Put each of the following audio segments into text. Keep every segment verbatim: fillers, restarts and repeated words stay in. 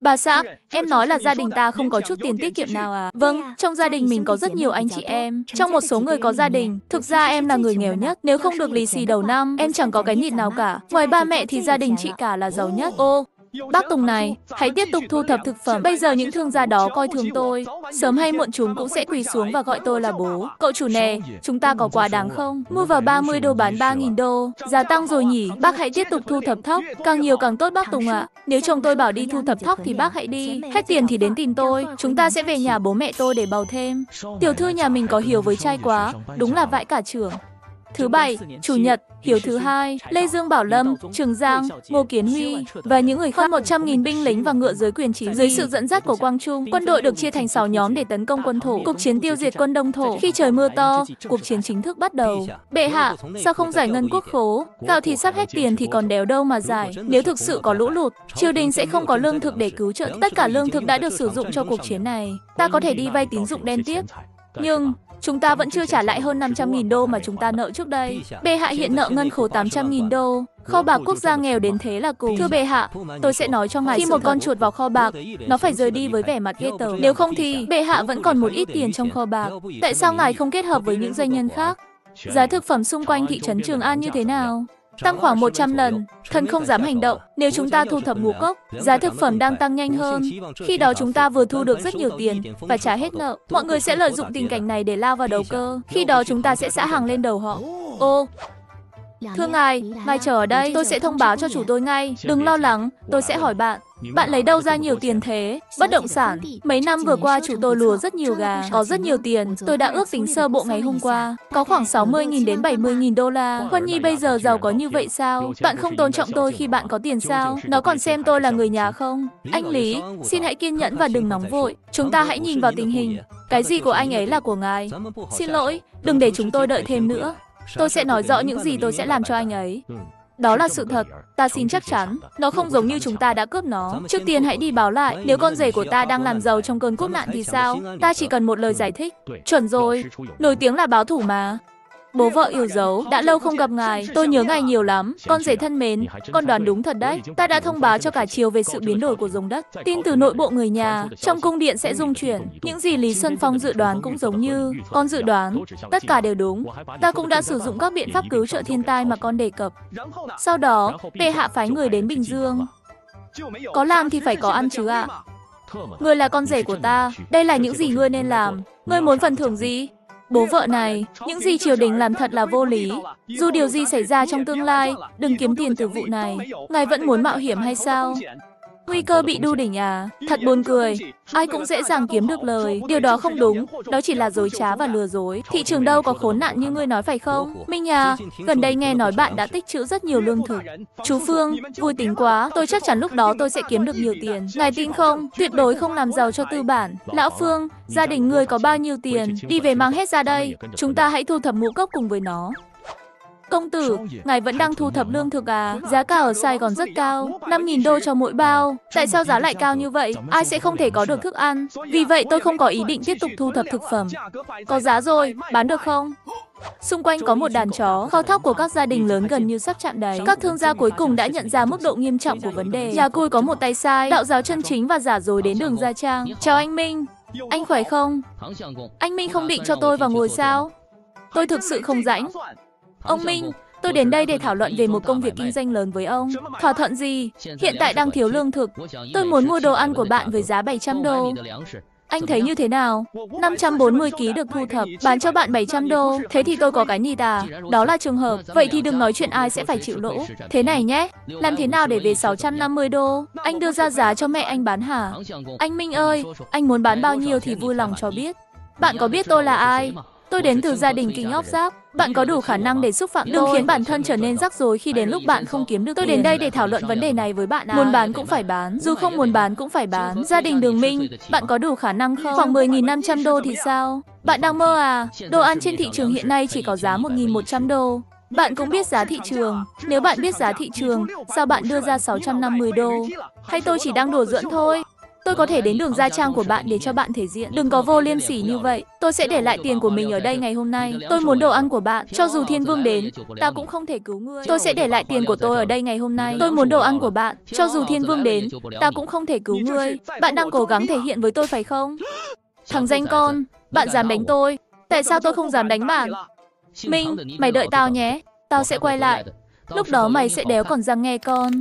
Bà xã, em nói là gia đình ta không có chút tiền tiết kiệm nào à? Vâng, trong gia đình mình có rất nhiều anh chị em. Trong một số người có gia đình, thực ra em là người nghèo nhất. Nếu không được lì xì đầu năm, em chẳng có cái nhịn nào cả. Ngoài ba mẹ thì gia đình chị cả là giàu nhất. Ô, bác Tùng này, hãy tiếp tục thu thập thực phẩm. Bây giờ những thương gia đó coi thường tôi. Sớm hay muộn chúng cũng sẽ quỳ xuống và gọi tôi là bố. Cậu chủ nè, chúng ta có quá đáng không? Mua vào ba mươi đô bán ba nghìn đô. Giá tăng rồi nhỉ? Bác hãy tiếp tục thu thập thóc. Càng nhiều càng tốt bác Tùng ạ. Nếu chồng tôi bảo đi thu thập thóc thì bác hãy đi. Hết tiền thì đến tìm tôi. Chúng ta sẽ về nhà bố mẹ tôi để bầu thêm. Tiểu thư nhà mình có Hiếu với trai quá. Đúng là vãi cả trưởng. Thứ bảy, Chủ nhật, Hiếu thứ hai, Lê Dương Bảo Lâm, Trường Giang, Ngô Kiến Huy và những người khác. Hơn một trăm nghìn binh lính và ngựa dưới quyền chỉ dưới sự dẫn dắt của Quang Trung. Quân đội được chia thành sáu nhóm để tấn công quân thổ. Cuộc chiến tiêu diệt quân Đông Thổ. Khi trời mưa to, cuộc chiến chính thức bắt đầu. Bệ hạ, sao không giải ngân quốc khố? Gạo thì sắp hết tiền thì còn đéo đâu mà giải. Nếu thực sự có lũ lụt, triều đình sẽ không có lương thực để cứu trợ. Tất cả lương thực đã được sử dụng cho cuộc chiến này. Ta có thể đi vay tín dụng đen tiếp. Nhưng chúng ta vẫn chưa trả lại hơn năm trăm nghìn đô mà chúng ta nợ trước đây. Bệ hạ hiện nợ ngân khố tám trăm nghìn đô. Kho bạc quốc gia nghèo đến thế là cùng. Thưa bệ hạ, tôi sẽ nói cho ngài, khi một con chuột vào kho bạc, nó phải rời đi với vẻ mặt ghê tởm. Nếu không thì bệ hạ vẫn còn một ít tiền trong kho bạc. Tại sao ngài không kết hợp với những doanh nhân khác? Giá thực phẩm xung quanh thị trấn Trường An như thế nào? Tăng khoảng một trăm lần, thần không dám hành động. Nếu chúng ta thu thập ngũ cốc, giá thực phẩm đang tăng nhanh hơn. Khi đó chúng ta vừa thu được rất nhiều tiền và trả hết nợ. Mọi người sẽ lợi dụng tình cảnh này để lao vào đầu cơ. Khi đó chúng ta sẽ xả hàng lên đầu họ. Ô, thưa ngài, ngài chờ ở đây, tôi sẽ thông báo cho chủ tôi ngay. Đừng lo lắng, tôi sẽ hỏi bạn. Bạn lấy đâu ra nhiều tiền thế? Bất động sản. Mấy năm vừa qua chủ tôi lùa rất nhiều gà, có rất nhiều tiền. Tôi đã ước tính sơ bộ ngày hôm qua, có khoảng sáu mươi nghìn đến bảy mươi nghìn đô la. Huân Nhi bây giờ giàu có như vậy sao? Bạn không tôn trọng tôi khi bạn có tiền sao? Nó còn xem tôi là người nhà không? Anh Lý, xin hãy kiên nhẫn và đừng nóng vội. Chúng ta hãy nhìn vào tình hình. Cái gì của anh ấy là của ngài. Xin lỗi, đừng để chúng tôi đợi thêm nữa. Tôi sẽ nói rõ những gì tôi sẽ làm cho anh ấy. Đó là sự thật, ta xin chắc chắn. Nó không giống như chúng ta đã cướp nó. Trước tiên hãy đi báo lại. Nếu con rể của ta đang làm giàu trong cơn quốc nạn thì sao? Ta chỉ cần một lời giải thích. Chuẩn rồi, nổi tiếng là báo thủ mà. Bố vợ yêu dấu, đã lâu không gặp ngài, tôi nhớ ngài nhiều lắm. Con rể thân mến, con đoán đúng thật đấy. Ta đã thông báo cho cả triều về sự biến đổi của vùng đất. Tin từ nội bộ người nhà, trong cung điện sẽ rung chuyển. Những gì Lý Xuân Phong dự đoán cũng giống như con dự đoán. Tất cả đều đúng. Ta cũng đã sử dụng các biện pháp cứu trợ thiên tai mà con đề cập. Sau đó, bệ hạ phái người đến Bình Dương. Có làm thì phải có ăn chứ ạ. Ngươi là con rể của ta, đây là những gì ngươi nên làm. Ngươi muốn phần thưởng gì? Bố vợ này, những gì triều đình làm thật là vô lý. Dù điều gì xảy ra trong tương lai, đừng kiếm tiền từ vụ này. Ngài vẫn muốn mạo hiểm hay sao? Nguy cơ bị đu đỉnh à? Thật buồn cười. Ai cũng dễ dàng kiếm được lời. Điều đó không đúng. Đó chỉ là dối trá và lừa dối. Thị trường đâu có khốn nạn như ngươi nói phải không? Minh à, gần đây nghe nói bạn đã tích trữ rất nhiều lương thực. Chú Phương, vui tính quá. Tôi chắc chắn lúc đó tôi sẽ kiếm được nhiều tiền. Ngài tin không? Tuyệt đối không làm giàu cho tư bản. Lão Phương, gia đình ngươi có bao nhiêu tiền? Đi về mang hết ra đây. Chúng ta hãy thu thập ngũ cốc cùng với nó. Công tử, ngài vẫn đang thu thập lương thực à? Giá cả ở Sài Gòn rất cao, năm nghìn đô cho mỗi bao. Tại sao giá lại cao như vậy? Ai sẽ không thể có được thức ăn? Vì vậy tôi không có ý định tiếp tục thu thập thực phẩm. Có giá rồi, bán được không? Xung quanh có một đàn chó, kho thóc của các gia đình lớn gần như sắp chạm đáy. Các thương gia cuối cùng đã nhận ra mức độ nghiêm trọng của vấn đề. Nhà cui có một tay sai, đạo giáo chân chính và giả dối đến đường Gia Trang. Chào anh Minh, anh khỏe không? Anh Minh không định cho tôi vào ngồi sao? Tôi thực sự không rảnh. Ông Minh, tôi đến đây để thảo luận về một công việc kinh doanh lớn với ông. Thỏa thuận gì? Hiện tại đang thiếu lương thực. Tôi muốn mua đồ ăn của bạn với giá bảy trăm đô. Anh thấy như thế nào? năm trăm bốn mươi ki lô gam được thu thập, bán cho bạn bảy trăm đô. Thế thì tôi có cái nhì à? Đó là trường hợp. Vậy thì đừng nói chuyện ai sẽ phải chịu lỗ. Thế này nhé, làm thế nào để về sáu trăm năm mươi đô? Anh đưa ra giá cho mẹ anh bán hả? Anh Minh ơi, anh muốn bán bao nhiêu thì vui lòng cho biết. Bạn có biết tôi là ai? Tôi đến từ gia đình Kính Óc Giáp. Bạn có đủ khả năng để xúc phạm tôi. Đừng khiến bản thân trở nên rắc rối khi đến lúc bạn không kiếm được. Tôi đến đây để thảo luận vấn đề này với bạn à. Muốn bán cũng phải bán, dù không muốn bán cũng phải bán. Gia đình Đường Minh, bạn có đủ khả năng không? Khoảng mười nghìn năm trăm đô thì sao? Bạn đang mơ à? Đồ ăn trên thị trường hiện nay chỉ có giá một nghìn một trăm đô. Bạn cũng biết giá thị trường. Nếu bạn biết giá thị trường, sao bạn đưa ra sáu trăm năm mươi đô? Hay tôi chỉ đang đùa giỡn thôi? Tôi Tôi có thể đến đường Gia Trang của bạn để cho bạn thể diện. Đừng có vô liêm sỉ như vậy. Tôi sẽ để lại tiền của mình ở đây ngày hôm nay. Tôi muốn đồ ăn của bạn. Cho dù Thiên Vương đến, ta cũng không thể cứu ngươi. Tôi sẽ để lại tiền của tôi ở đây ngày hôm nay. Tôi muốn đồ ăn của bạn. Cho dù Thiên Vương đến, ta cũng không thể cứu ngươi. Bạn đang cố gắng thể hiện với tôi phải không? Thằng danh con, bạn dám đánh tôi. Tại sao tôi không dám đánh bạn? Minh, mày đợi tao nhé. Tao sẽ quay lại. Lúc đó mày sẽ đéo còn răng nghe con.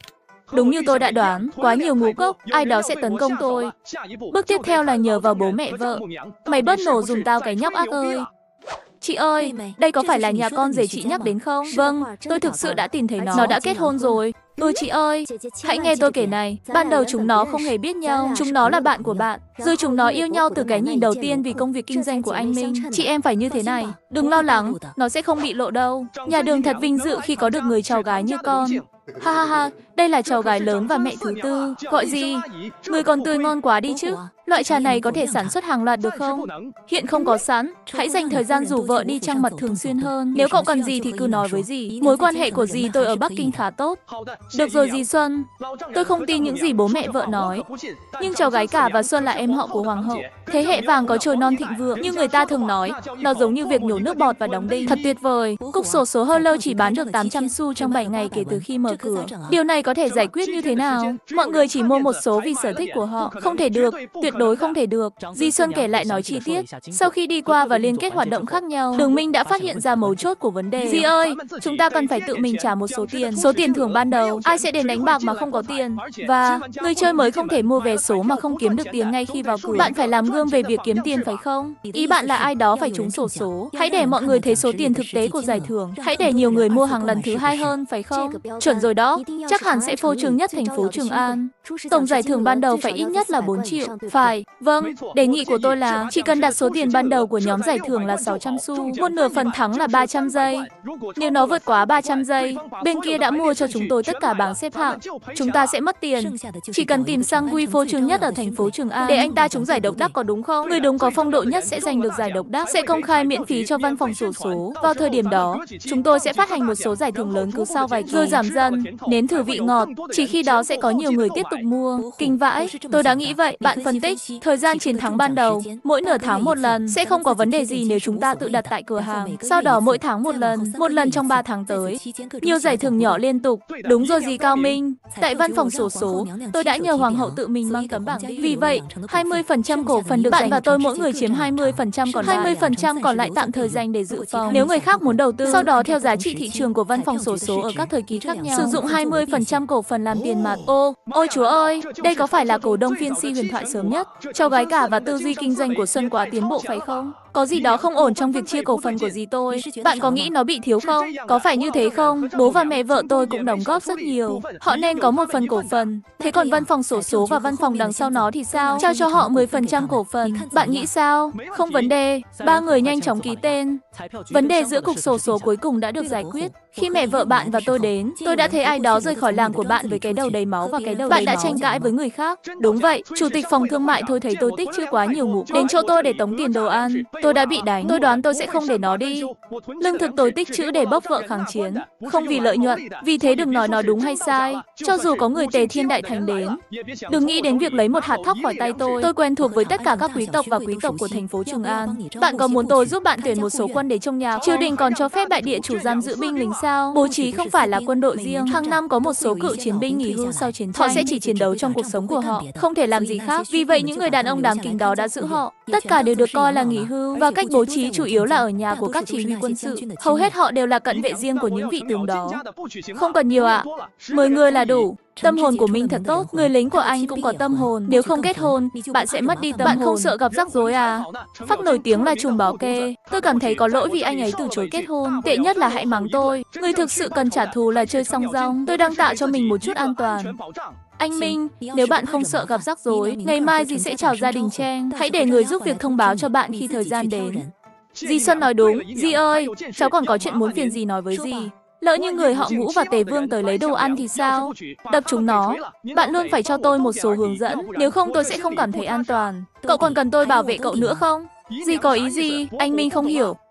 Đúng như tôi đã đoán, quá nhiều ngũ cốc, ai đó sẽ tấn công tôi. Bước tiếp theo là nhờ vào bố mẹ vợ. Mày bớt nổ dùm tao cái nhóc ác ơi. Chị ơi, đây có phải là nhà con rể chị nhắc đến không? Vâng, tôi thực sự đã tìm thấy nó. Nó đã kết hôn rồi. Ừ chị ơi, hãy nghe tôi kể này. Ban đầu chúng nó không hề biết nhau. Chúng nó là bạn của bạn. Rồi chúng nó yêu nhau từ cái nhìn đầu tiên vì công việc kinh doanh của anh Minh. Chị em phải như thế này. Đừng lo lắng, nó sẽ không bị lộ đâu. Nhà đường thật vinh dự khi có được người cháu gái như con. Ha ha ha, đây là cháu gái lớn và mẹ thứ tư. Gọi gì? Người còn tươi ngon quá đi chứ. Loại trà này có thể sản xuất hàng loạt được không? Hiện không có sẵn. Hãy dành thời gian rủ vợ đi trăng mật thường xuyên hơn. Nếu cậu cần gì thì cứ nói với dì. Mối quan hệ của dì tôi ở Bắc Kinh khá tốt. Được rồi dì Xuân. Tôi không tin những gì bố mẹ vợ nói. Nhưng cháu gái cả và Xuân là em họ của hoàng hậu. Thế hệ vàng có trồi non thịnh vượng. Như người ta thường nói, nó giống như việc nhổ nước bọt và đóng đinh. Thật tuyệt vời. Cục sổ số Hello chỉ bán được tám trăm xu trong bảy ngày kể từ khi mở cửa. Điều này có thể giải quyết như thế nào? Mọi người chỉ mua một số vì sở thích của họ. Không thể được, tuyệt đối không thể được. Di Xuân kể lại nói chi tiết. Sau khi đi qua và liên kết hoạt động khác nhau, Đường Minh đã phát hiện ra mấu chốt của vấn đề. Di ơi, chúng ta cần phải tự mình trả một số tiền. Số tiền thưởng ban đầu. Ai sẽ đến đánh bạc mà không có tiền? Và người chơi mới không thể mua vé số mà không kiếm được tiền ngay khi vào cửa. Bạn phải làm gương về việc kiếm tiền phải không? Ý bạn là ai đó phải trúng xổ số. Hãy để mọi người thấy số tiền thực tế của giải thưởng. Hãy để nhiều người mua hàng lần thứ hai hơn, phải không? Chuẩn rồi đó. Chắc hẳn sẽ phô trương nhất thành phố Trường An. Tổng giải thưởng ban đầu phải ít nhất là bốn triệu. Phải, vâng, đề nghị của tôi là chỉ cần đặt số tiền ban đầu của nhóm giải thưởng là sáu trăm xu, một nửa phần thắng là ba trăm giây. Nếu nó vượt quá ba trăm giây, bên kia đã mua cho chúng tôi tất cả bảng xếp hạng. Chúng ta sẽ mất tiền. Chỉ cần tìm Sang Gui phô trương nhất ở thành phố Trường An để anh ta trúng giải độc đắc có đúng không? Người đúng có phong độ nhất sẽ giành được giải độc đắc. Sẽ công khai miễn phí cho văn phòng xổ số. Vào thời điểm đó, chúng tôi sẽ phát hành một số giải thưởng lớn cứ sau vài kỳ rồi giảm dần. Nếm thử vị ngọt, chỉ khi đó sẽ có nhiều người tiếp tục mua. Kinh vãi, tôi đã nghĩ vậy. Bạn phân tích, thời gian chiến thắng ban đầu, mỗi nửa tháng một lần, sẽ không có vấn đề gì nếu chúng ta tự đặt tại cửa hàng. Sau đó mỗi tháng một lần, một lần trong ba tháng tới. Nhiều giải thưởng nhỏ liên tục. Đúng rồi gì Cao Minh. Tại văn phòng xổ số, tôi đã nhờ hoàng hậu tự mình mang tấm bảng đi. Vì vậy, hai mươi phần trăm cổ phần được bạn và tôi mỗi người chiếm hai mươi phần trăm còn lại. hai mươi phần trăm còn lại tạm thời dành để dự phòng. Nếu người khác muốn đầu tư, sau đó theo giá trị thị trường của văn phòng xổ số ở các thời kỳ khác nhau, sử dụng hai mươi phần trăm cổ phần làm tiền mặt. Ô, ôi chúa ơi, đây có phải là cổ đông phiên si huyền thoại sớm nhất? Cháu gái cả và tư duy kinh doanh của Xuân quá tiến bộ phải không? Có gì đó không ổn trong việc chia cổ phần của dì tôi. Bạn có nghĩ nó bị thiếu không? Có phải như thế không? Bố và mẹ vợ tôi cũng đóng góp rất nhiều. Họ nên có một phần cổ phần. Thế còn văn phòng xổ số và văn phòng đằng sau nó thì sao? Trao cho họ mười phần trăm cổ phần. Bạn nghĩ sao? Không vấn đề. Ba người nhanh chóng ký tên. Vấn đề giữa cục xổ số cuối cùng đã được giải quyết. Khi mẹ vợ bạn và tôi đến, tôi đã thấy ai đó rời khỏi làng của bạn với cái đầu đầy máu và cái đầu đầy máu. Bạn đã tranh cãi với người khác. Đúng vậy, chủ tịch phòng thương mại thôi thấy tôi tích chữ quá nhiều mục. Đến chỗ tôi để tống tiền đồ ăn. Tôi đã bị đánh. Tôi đoán tôi sẽ không để nó đi. Lương thực tôi tích trữ để bốc vợ kháng chiến. Không vì lợi nhuận. Vì thế đừng nói nó đúng hay sai. Cho dù có người Tề Thiên Đại Thánh đến, đừng nghĩ đến việc lấy một hạt thóc khỏi tay tôi. Tôi quen thuộc với tất cả các quý tộc và quý tộc của thành phố Trường An. Bạn có muốn tôi giúp bạn tuyển một số quân để trông nhà? Triều đình còn cho phép đại địa chủ giam giữ binh lính sao? Bố trí không phải là quân đội riêng. Hàng năm có một số cựu chiến binh nghỉ hưu sau chiến tranh. Họ sẽ chỉ chiến đấu trong cuộc sống của họ, không thể làm gì khác. Vì vậy những người đàn ông đáng kính đó đã giữ họ. Tất cả đều được coi là nghỉ hưu và cách bố trí chủ yếu là ở nhà của các chỉ huy quân sự. Hầu hết họ đều là cận vệ riêng của những vị tướng đó. Không cần nhiều ạ. Mười người là đủ. Tâm hồn của Minh thật tốt. Người lính của anh cũng có tâm hồn. Nếu không kết hôn, bạn sẽ mất đi tâm hồn. Bạn không sợ gặp rắc rối à? Phắc nổi tiếng là trùm báo kê. Tôi cảm thấy có lỗi vì anh ấy từ chối kết hôn. Tệ nhất là hãy mắng tôi. Người thực sự cần trả thù là chơi song rong. Tôi đang tạo cho mình một chút an toàn. Anh Minh, nếu bạn không sợ gặp rắc rối, ngày mai dì sẽ chào gia đình Trang. Hãy để người giúp việc thông báo cho bạn khi thời gian đến. Dì Xuân nói đúng. Dì ơi, cháu còn có chuyện muốn phiền dì nói với dì. Lỡ như người họ Ngũ và Tề Vương tới lấy đồ ăn thì sao? Đập chúng nó. Bạn luôn phải cho tôi một số hướng dẫn. Nếu không tôi sẽ không cảm thấy an toàn. Cậu còn cần tôi bảo vệ cậu nữa không? Dì có ý gì? Anh Minh không hiểu.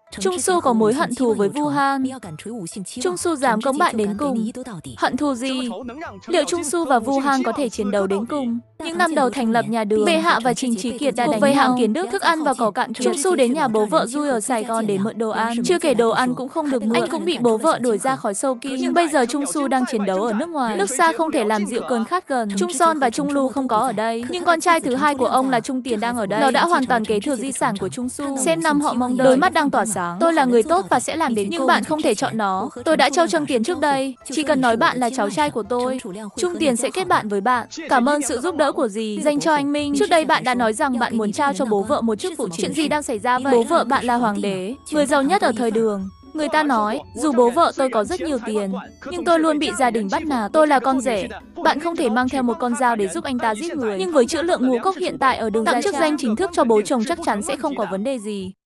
Trung Su có mối hận thù với Vu Han. Trung Su dám cõng bạn đến cùng. Hận thù gì? Liệu Trung Su và Vu Han có thể chiến đấu đến cùng? Những năm đầu thành lập nhà Đường, Bệ Hạ và Trình Chí Kiệt đã đánh với Hạng Kiến Đức, thức ăn và có cạn kiệt. Trung Su đến nhà bố vợ Dui ở Sài Gòn để mượn đồ ăn. Chưa kể đồ ăn cũng không được mượn. Anh cũng bị bố vợ đuổi ra khỏi Sâu Ki. Nhưng bây giờ Trung Su đang chiến đấu ở nước ngoài. Nước xa không thể làm dịu cơn khát gần. Trung Son và Trung Lu không có ở đây. Nhưng con trai thứ hai của ông là Trung Tiền đang ở đây. Nó đã hoàn toàn kế thừa di sản của Trung Su. Xem năm họ mong đợi. Đôi mắt đang tỏa sáng. Tôi là người tốt và sẽ làm đến cùng. Nhưng bạn không thể chọn nó. Tôi đã trao Trương Tiền trước đây. Chỉ cần nói bạn là cháu trai của tôi, Trung Tiền sẽ kết bạn với bạn. Cảm ơn sự giúp đỡ của dì dành cho anh Minh. Trước đây bạn đã nói rằng bạn muốn trao cho bố vợ một chức vụ chính. Chuyện gì đang xảy ra vậy? Bố vợ bạn là hoàng đế, người giàu nhất ở thời Đường. Người ta nói, dù bố vợ tôi có rất nhiều tiền, nhưng tôi luôn bị gia đình bắt nạt. Tôi là con rể. Bạn không thể mang theo một con dao để giúp anh ta giết người. Nhưng với chữ lượng ngũ cốc hiện tại ở Đường, tặng chức danh chính thức cho bố chồng chắc chắn sẽ không có vấn đề gì.